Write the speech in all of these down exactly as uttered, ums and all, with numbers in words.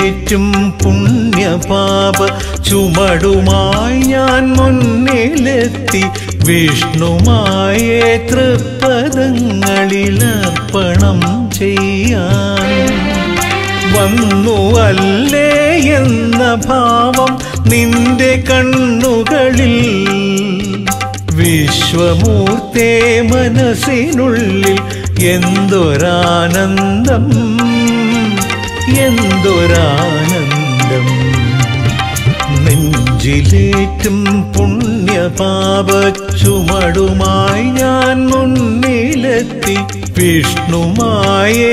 നെഞ്ചിലേറ്റും പുണ്യപാപ ചുമടുമായി ഞാൻ മുന്നിലെത്തി വിഷ്ണുമായേ തൃപ്പദങ്ങളിലർപ്പണം ചെയ്യാൻ വന്നു അല്ലേ എന്ന ഭാവം നിന്റെ കണ്ണുകളിൽ വിശ്വമൂർത്തേ മനസ്സിനുള്ളിൽ എന്തൊരാനന്ദം എന്തൊരാനന്ദം നെഞ്ചിലേറ്റും പുണ്യപാപ ചുമടുമായി ഞാൻ മുന്നിലെത്തി വിഷ്ണുമായേ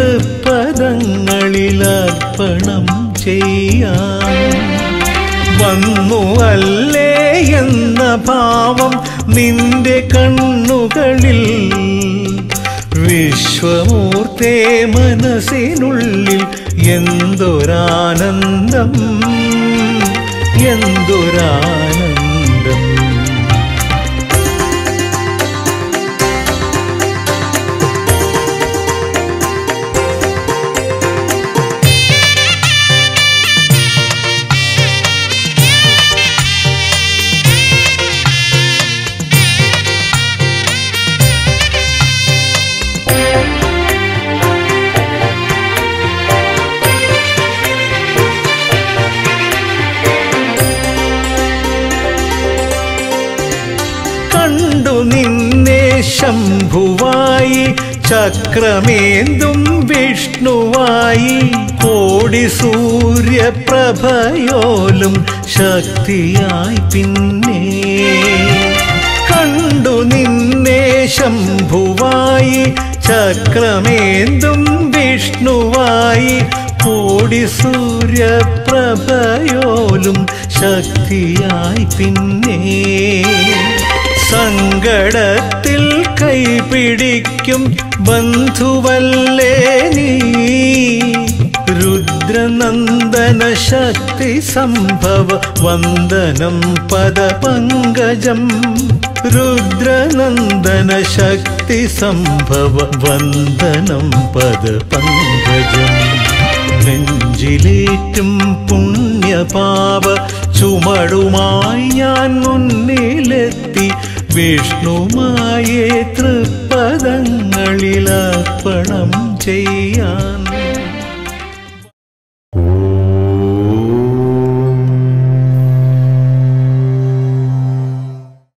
തൃപ്പദങ്ങളിലർപ്പണം ചെയ്യാൻ വന്നു അല്ലേ എന്ന ഭാവം നിന്റെ കണ്ണുകളിൽ വിശ്വമൂർത്തേ മനസ്സിനുള്ളിൽ എന്തൊരാനന്ദം എന്തൊരാനന്ദം നിന്നെ ശംഭുവായി ചക്രമേന്തും വിഷ്ണുവായി കോടി സൂര്യപ്രഭയോലും ശക്തിയായി പിന്നെ കണ്ടു നിന്നെ ശംഭുവായി ചക്രമേന്തും വിഷ്ണുവായി കോടി സൂര്യപ്രഭയോലും ശക്തിയായി പിന്നെ സങ്കടത്തിൽ കൈപിടിക്കും ബന്ധുവല്ലേ നീ രുദ്രനന്ദന ശക്തി സംഭവ വന്ദനം പദപങ്കജം രുദ്രനന്ദന ശക്തി സംഭവ വന്ദനം പദപങ്കജം നെഞ്ചിലേറ്റും പുണ്യപാപ ചുമടുമായി ഞാൻ മുന്നിലെത്തി വിഷ്ണുമായേ തൃപ്പദങ്ങളിലർപ്പണം ചെയ്യാൻ